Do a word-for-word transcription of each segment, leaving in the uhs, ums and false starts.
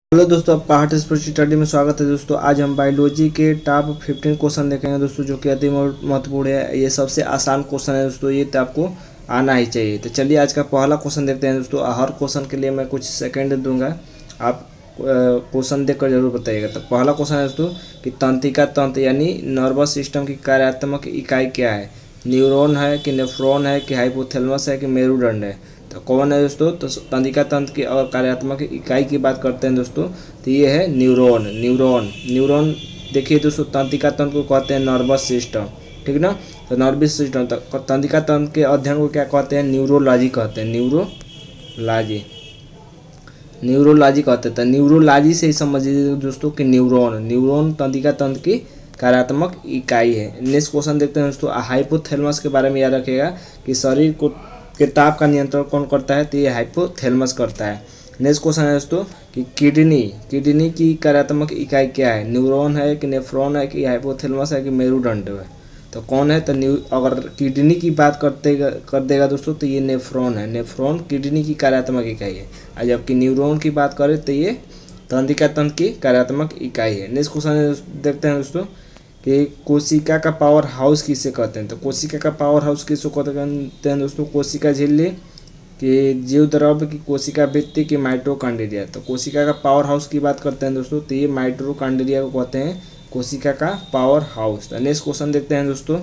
Hello दोस्तों, आपका heart study में स्वागत है। दोस्तों आज हम बायोलॉजी के टॉप फिफ्टीन क्वेश्चन देखेंगे दोस्तों, जो कि अति महत्वपूर्ण है। ये सबसे आसान क्वेश्चन है दोस्तों, ये तो आपको आना ही चाहिए। तो चलिए आज का पहला क्वेश्चन देखते हैं दोस्तों। हर क्वेश्चन के लिए मैं कुछ सेकंड दूंगा, आप क्वेश्चन देखकर जरूर बताइएगा। तो पहला क्वेश्चन है दोस्तों कि तंत्रिका तंत्र यानी नर्वस सिस्टम की कार्यात्मक इकाई क्या है। न्यूरॉन है कि नेफ्रॉन है कि हाइपोथैलेमस है कि मेरुदंड है। तो कौन है दोस्तों? तो तंत्रिका तंत्र की और कार्यात्मक इकाई की बात करते हैं दोस्तों, तो ये है न्यूरॉन। न्यूरॉन न्यूरॉन देखिए दोस्तों, तंत्रिका तंत्र को कहते हैं नर्वस सिस्टम, ठीक ना। तो नर्वस सिस्टम तंत्रिका तंत्र के अध्ययन को क्या कहते हैं? न्यूरोलॉजी कहते हैं। न्यूरोलॉजी न्यूरोलॉजी कहते हैं। तो न्यूरोलॉजी से ही समझिए दोस्तों कि न्यूरॉन न्यूरॉन तंत्रिका तंत्र की कार्यात्मक इकाई है। नेक्स्ट क्वेश्चन देखते हैं दोस्तों। हाइपोथैलेमस के बारे में याद रखिएगा कि शरीर को के ताप का नियंत्रण कौन करता है, तो ये हाइपोथैलेमस करता है। नेक्स्ट क्वेश्चन है दोस्तों कि किडनी किडनी की कार्यात्मक इकाई क्या है। न्यूरॉन है कि नेफ्रॉन है कि हाइपोथैलेमस है कि मेरुदंड है। तो कौन है? तो न्यू अगर किडनी की बात करते कर देगा दोस्तों, तो ये नेफ्रॉन है। नेफ्रॉन किडनी की कार्यात्मक इकाई है। और जबकि न्यूरॉन की बात करें तो ये तंत्रिका तंत्र की कार्यात्मक इकाई है। नेक्स्ट क्वेश्चन देखते हैं दोस्तों कि कोशिका का पावर हाउस किसे कहते हैं। तो कोशिका का पावर हाउस किसको कहते हैं दोस्तों? कोशिका झिल्ली कि जीव द्रव्य की कोशिका भित्ति की माइटोकॉन्ड्रिया। तो कोशिका का पावर हाउस की बात करते हैं दोस्तों, तो ये माइटोकॉन्ड्रिया को कहते हैं कोशिका का पावर हाउस। तो नेक्स्ट क्वेश्चन देखते हैं दोस्तों।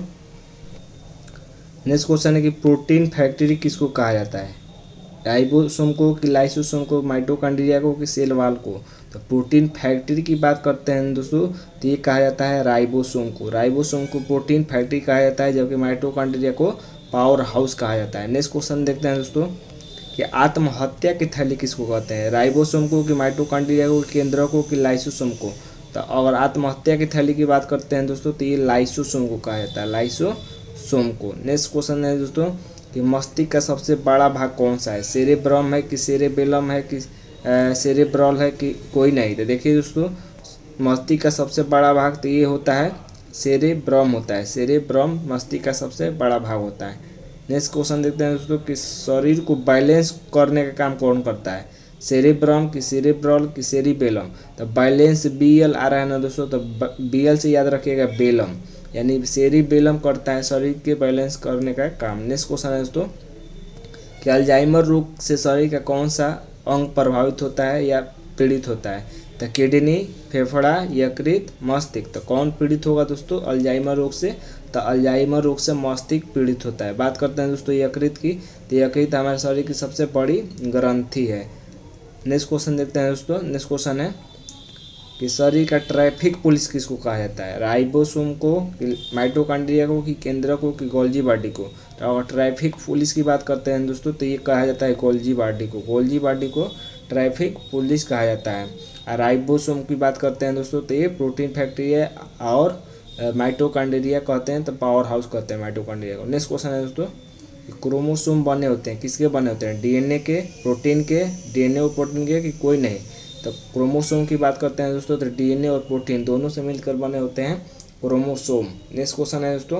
नेक्स्ट क्वेश्चन है कि प्रोटीन फैक्ट्री किसको कहा जाता है। राइबोसोम को कि लाइसोसोम को, माइटोकॉन्ड्रिया को कि सेल वॉल को। तो प्रोटीन फैक्ट्री की बात करते हैं दोस्तों, तो ये कहा जाता है राइबोसोम को। राइबोसोम को प्रोटीन फैक्ट्री कहा जाता है, जबकि माइटोकॉन्ड्रिया को पावर हाउस कहा जाता है। नेक्स्ट क्वेश्चन देखते हैं दोस्तों कि आत्महत्या की थैली किसको कहते हैं। राइबोसोम को कि माइटोकॉन्ड्रिया को, केंद्रक को कि लाइसोसोम को। तो अगर आत्महत्या की थैली की बात करते हैं दोस्तों, तो ये लाइसोसोम को कहा जाता है, लाइसोसोम को। नेक्स्ट क्वेश्चन है दोस्तों कि मस्तिष्क का सबसे बड़ा भाग कौन सा है। सेरेब्रम है कि सेरेबेलम है कि सेरेब्रल है कि कोई नहीं। तो देखिए दोस्तों, मस्तिष्क का सबसे बड़ा भाग तो ये होता है सेरेब्रम होता है। सेरेब्रम मस्तिष्क का सबसे बड़ा भाग होता है। नेक्स्ट क्वेश्चन देखते हैं दोस्तों कि शरीर को बैलेंस करने का काम कौन करता है। सेरेब्रम कि सेरेब्रल कि सेरिबेलम। तो बैलेंस बी एल आ रहा है ना दोस्तों, तो बी एल से याद रखिएगा बेलम, यानी सेरिबेलम करता है शरीर के बैलेंस करने का काम। नेक्स्ट क्वेश्चन है दोस्तों कि अल्जाइमर रोग से शरीर का कौन सा अंग प्रभावित होता है या पीड़ित होता है। तो किडनी, फेफड़ा, यकृत, मस्तिष्क। तो कौन पीड़ित होगा दोस्तों अल्जाइमर रोग से? तो अल्जाइमर रोग से मस्तिष्क पीड़ित होता है। बात करते हैं दोस्तों यकृत की, तो यकृत हमारे शरीर की सबसे बड़ी ग्रंथि है। नेक्स्ट क्वेश्चन देखते हैं दोस्तों। नेक्स्ट क्वेश्चन है कि शरीर का ट्रैफिक पुलिस किसको कहा जाता है। राइबोसोम को कि माइटोकॉन्ड्रिया को कि केंद्रक को कि गोल्जी बॉडी को। तो अगर ट्रैफिक पुलिस की बात करते हैं दोस्तों, तो ये कहा जाता है गोल्जी बॉडी को। गोल्जी बॉडी को ट्रैफिक पुलिस कहा जाता है। और राइबोसोम की बात करते हैं दोस्तों, तो ये प्रोटीन फैक्ट्री है। और माइटोकॉन्ड्रिया कहते हैं तो पावर हाउस कहते हैं माइटोकॉन्ड्रिया को। नेक्स्ट क्वेश्चन है दोस्तों, क्रोमोसोम बने होते हैं, किसके बने होते हैं? डीएनए के, प्रोटीन के, डीएनए और प्रोटीन के कि कोई नहीं। तो क्रोमोसोम की बात करते हैं दोस्तों, तो डीएनए और प्रोटीन दोनों से मिलकर बने होते हैं क्रोमोसोम। नेक्स्ट क्वेश्चन है दोस्तों,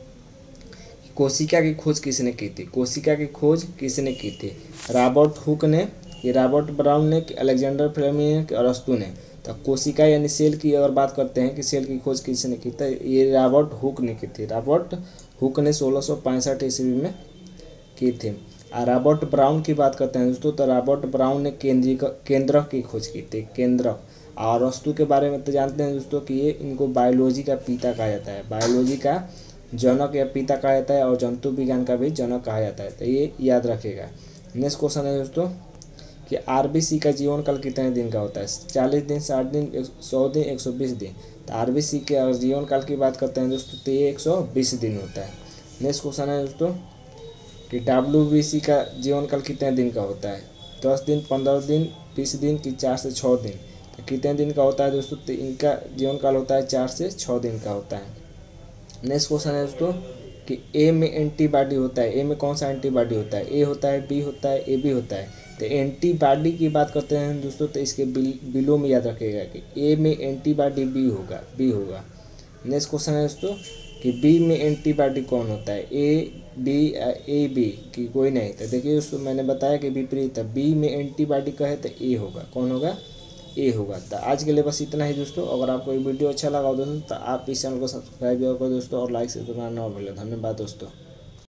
कोशिका की खोज किसने की थी। कोशिका की खोज किसने की थी? रॉबर्ट हुक ने, कि रॉबर्ट ब्राउन ने, कि अलेक्जेंडर फ्लेमिंग ने, कि अरस्तु ने। तो कोशिका यानी सेल की अगर बात करते हैं कि सेल की खोज किसने की, तो ये रॉबर्ट हुक ने की थी। रॉबर्ट हुक ने सोलह सौ पैंसठ ईस्वी में की थी। और रॉबर्ट ब्राउन की बात करते हैं दोस्तों, तो रॉबर्ट ब्राउन ने केंद्रीय केंद्रक की खोज की थी, केंद्रक। और अरस्तु के बारे में तो जानते हैं दोस्तों कि ये इनको बायोलॉजी का पिता कहा जाता है, बायोलॉजी का जनक या पिता कहा जाता है, और जंतु विज्ञान का भी जनक कहा जाता है। तो ये याद रखिएगा। नेक्स्ट क्वेश्चन है दोस्तों कि आरबीसी का जीवन काल कितने दिन का होता है। चालीस दिन, साठ दिन, सौ दिन, एक सौ बीस दिन। तो आरबीसी के अगर जीवन काल की बात करते हैं दोस्तों, तो ये एक सौ बीस दिन होता है। नेक्स्ट क्वेश्चन है दोस्तों कि डब्ल्यूबीसी का जीवन काल कितने दिन का होता है। दस दिन, पंद्रह दिन, बीस दिन कि चार से छः दिन। तो कितने दिन का होता है दोस्तों? तो इनका जीवन काल होता है चार से छः दिन का होता है। नेक्स्ट क्वेश्चन है दोस्तों कि ए में एंटीबॉडी होता है। ए में कौन सा एंटीबॉडी होता है? ए होता है, बी होता है, ए बी होता है। तो एंटीबॉडी की बात करते हैं दोस्तों, तो इसके बिलो में याद रखिएगा कि ए में एंटीबॉडी बी होगा, बी होगा। नेक्स्ट क्वेश्चन है दोस्तों कि बी में एंटीबॉडी कौन होता है। ए बी, ए बी कि कोई नहीं। तो देखिए दोस्तों, मैंने बताया कि विपरीत है। बी में एंटीबॉडी का है तो ए होगा, कौन होगा? ए होगा। तो आज के लिए बस इतना ही दोस्तों। अगर आपको ये वीडियो अच्छा लगा हो दोस्तों तो आप इस चैनल को सब्सक्राइब करो दोस्तों और लाइक से करना ना भूलें। धन्यवाद दोस्तों।